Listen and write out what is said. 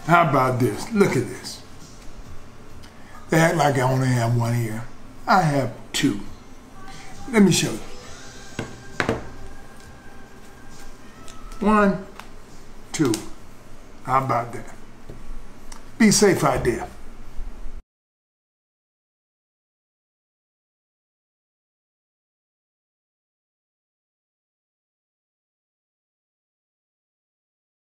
How about this? Look at this. They act like I only have one ear. I have two. Let me show you. 1, 2. How about that? Be safe out there.